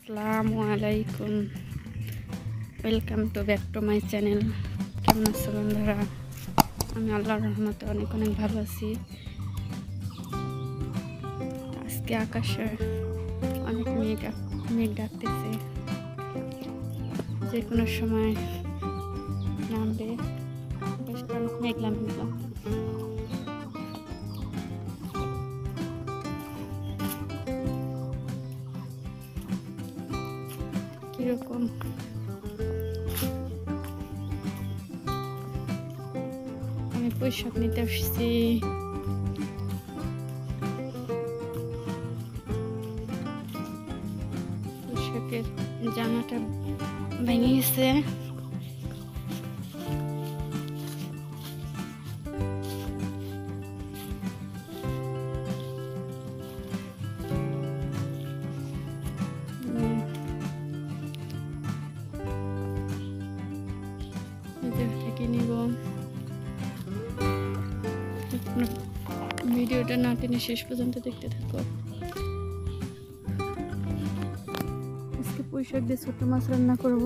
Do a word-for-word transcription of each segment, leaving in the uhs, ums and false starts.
আসসালামু আলাইকুম, welcome to back to my channel. কেমন আছো বন্ধুরা? আমি আল্লাহর রহমতে অনেক অনেক ভালো আছি। আজকে আকাশে অনেক মেঘ মেঘ ডাকতেছে, যে কোনো সময় নামবে। আকাশটা অনেক মেঘলা মেঘলা। কিরকম আমি পোশাক নিতে আসছি। পোশাকের জামাটা ভেঙে গেছে। থেকে নিব। ভিডিওটা না টেনে শেষ পর্যন্ত দেখতে থাকো। আজকে পুঁইশাক দিয়ে ছোট মাছ রান্না করব,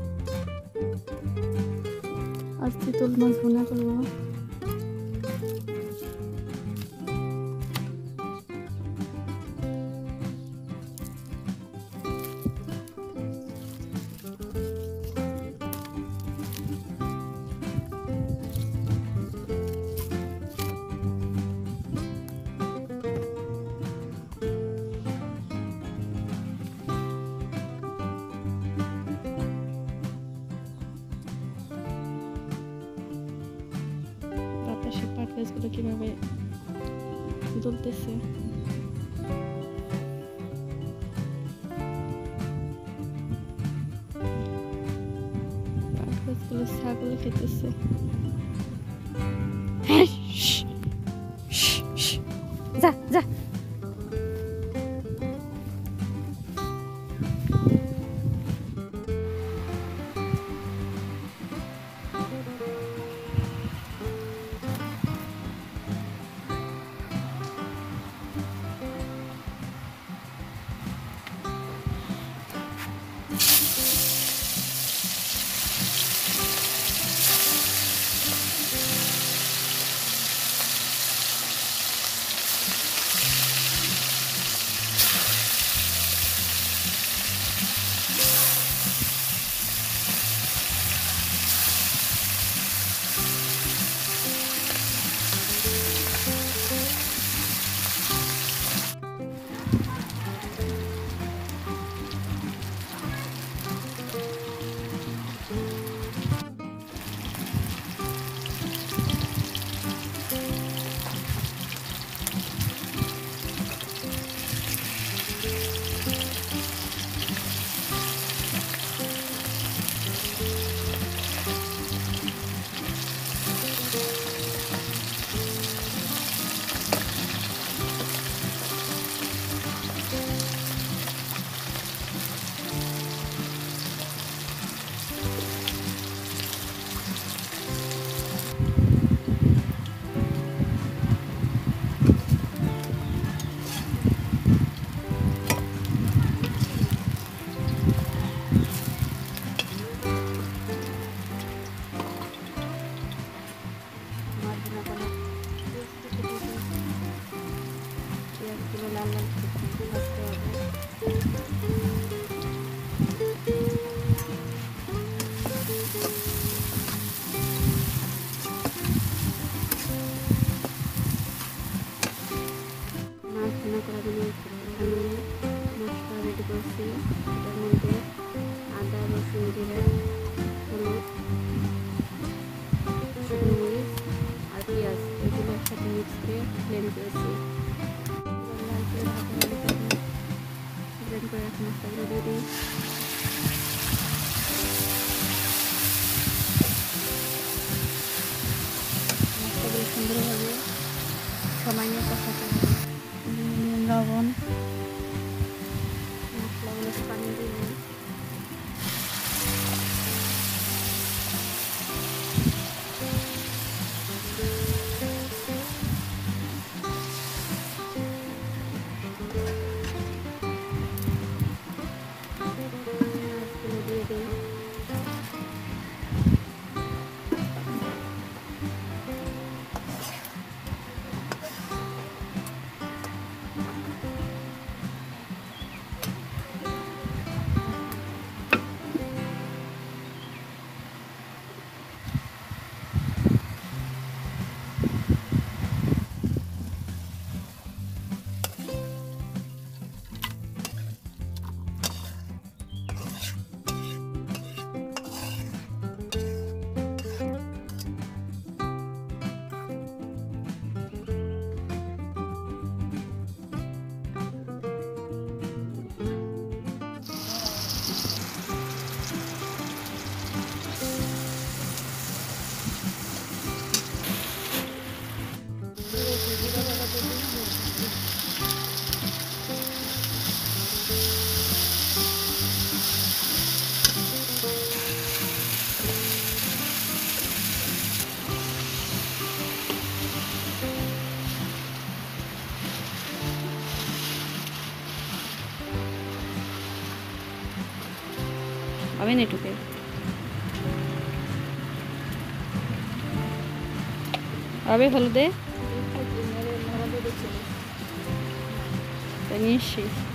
আর চিতল মাছ ভুনা করব। বাতাসে পাট গাছগুলো কিভাবে দুলতেছে। পাট গাছগুলো ছাগল খেতেছে। যা যা লাল লাল ভাজতে হবে। মাছ ভুনা করার জন্য এখানে মশলা রেডি করছি। এটার মধ্যে আদা, রসুন, জিরা, হলুদ, শুকনো মরিচ আর পেঁয়াজ, এগুলো একসাথে মিক্স করে ব্লেন্ড করেছি। ব্লেন্ড করে রাখা মশলাগুলো দিয়ে দিই। মশলাগুলো সুন্দরভাবে সময় নিয়ে কষাতে হবে। লবণ, মশলাগুলো পানি দিয়ে খাবেন এটুকে? হবে হলুদে নিয়ে এসছি।